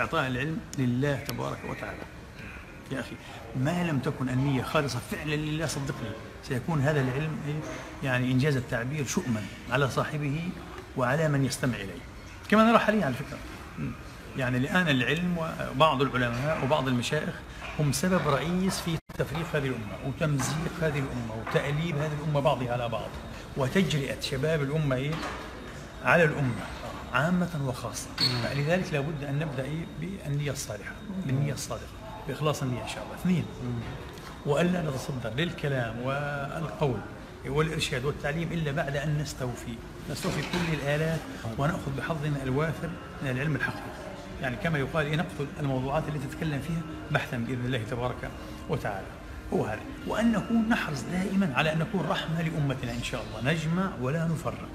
إعطاء العلم لله تبارك وتعالى. يا أخي ما لم تكن النية خالصة فعلا لله صدقني سيكون هذا العلم يعني إنجاز التعبير شؤما على صاحبه وعلى من يستمع إليه، كما نرى حاليا على فكرة. يعني الآن العلم وبعض العلماء وبعض المشايخ هم سبب رئيس في تفريق هذه الأمة وتمزيق هذه الأمة وتأليب هذه الأمة بعضها على بعض وتجرئة شباب الأمة على الأمة عامة وخاصة. فلذلك لابد أن نبدأ بالنية الصالحة، بالنية الصادقة، بإخلاص النية إن شاء الله. اثنين، وألا نتصدر للكلام والقول والإرشاد والتعليم إلا بعد أن نستوفي كل الآلات ونأخذ بحظنا الوافر من العلم الحقيقي. يعني كما يقال نقتل الموضوعات التي تتكلم فيها بحثا بإذن الله تبارك وتعالى. هو هذا، وأن نكون نحرص دائما على أن نكون رحمة لأمتنا إن شاء الله، نجمع ولا نفرق.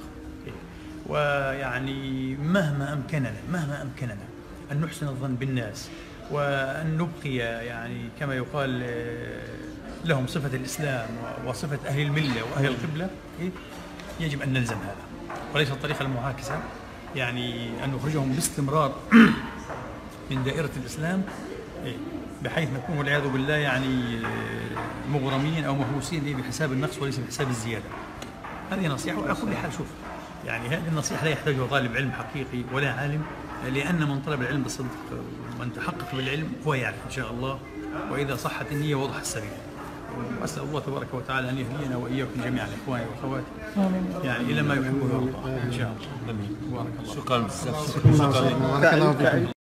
ويعني مهما أمكننا أن نحسن الظن بالناس وأن نبقي يعني كما يقال لهم صفة الإسلام وصفة أهل الملة وأهل القبلة، يجب أن نلزم هذا، وليس الطريقة المعاكسة يعني أن نخرجهم باستمرار من دائرة الإسلام بحيث نكون والعياذ بالله يعني مغرمين أو مهووسين بحساب النقص وليس بحساب الزيادة. هذه نصيحة. وعلى كل حال شوف يعني هذه النصيحة لا يحتاجها طالب علم حقيقي ولا عالم، لأن من طلب العلم بالصدق ومن تحقق بالعلم هو يعرف إن شاء الله، وإذا صحت النية وضح السبيل. وأسأل الله تبارك وتعالى أن يهدينا وإياكم جميعا إخواني وأخواتي يعني إلى ما يحبه ويرضاه إن شاء الله. شكرا.